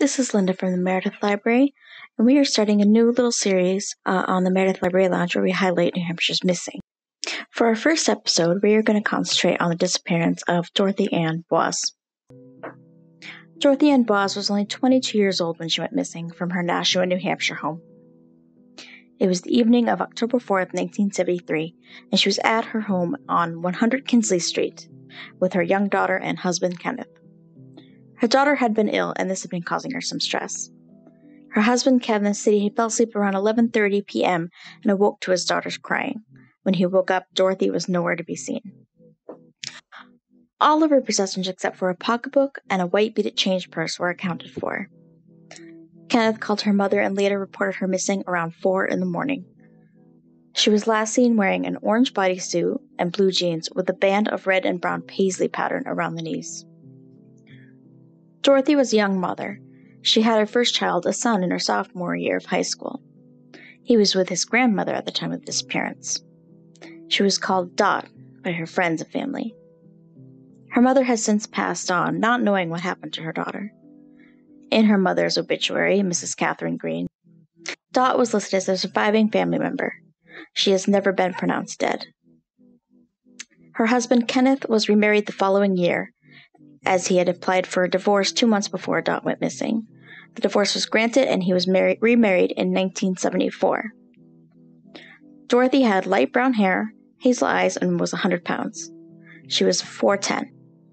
This is Linda from the Meredith Library, and we are starting a new little series on the Meredith Library Lounge where we highlight New Hampshire's missing. For our first episode, we are going to concentrate on the disappearance of Dorothy Ann Bois. Dorothy Ann Bois was only 22 years old when she went missing from her Nashua, New Hampshire home. It was the evening of October 4th, 1973, and she was at her home on 100 Kinsley Street with her young daughter and husband, Kenneth. Her daughter had been ill, and this had been causing her some stress. Her husband, Kenneth, said he fell asleep around 11:30 p.m. and awoke to his daughter's crying. When he woke up, Dorothy was nowhere to be seen. All of her possessions except for a pocketbook and a white beaded change purse were accounted for. Kenneth called her mother and later reported her missing around 4 in the morning. She was last seen wearing an orange bodysuit and blue jeans with a band of red and brown paisley pattern around the knees. Dorothy was a young mother. She had her first child, a son, in her sophomore year of high school. He was with his grandmother at the time of the disappearance. She was called Dot by her friends and family. Her mother has since passed on, not knowing what happened to her daughter. In her mother's obituary, Mrs. Catherine Green, Dot was listed as a surviving family member. She has never been pronounced dead. Her husband, Kenneth, was remarried the following year, as he had applied for a divorce 2 months before Dot went missing. The divorce was granted, and he was remarried in 1974. Dorothy had light brown hair, hazel eyes, and was 100 pounds. She was 4'10".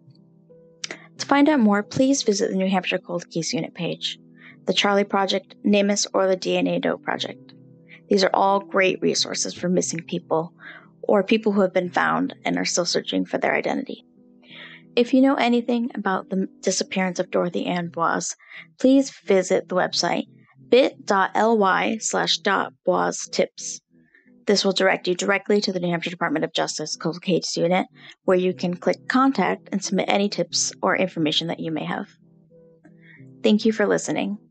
To find out more, please visit the New Hampshire Cold Case Unit page, the Charlie Project, NamUs, or the DNA Doe Project. These are all great resources for missing people or people who have been found and are still searching for their identity. If you know anything about the disappearance of Dorothy Ann Bois, please visit the website bit.ly/.boistips. This will direct you directly to the New Hampshire Department of Justice Cold Case Unit, where you can click Contact and submit any tips or information that you may have. Thank you for listening.